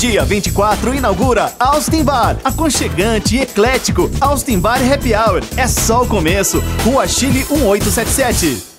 Dia 24 inaugura Austin Bar, aconchegante e eclético. Austin Bar Happy Hour, é só o começo. Rua Chile 1877.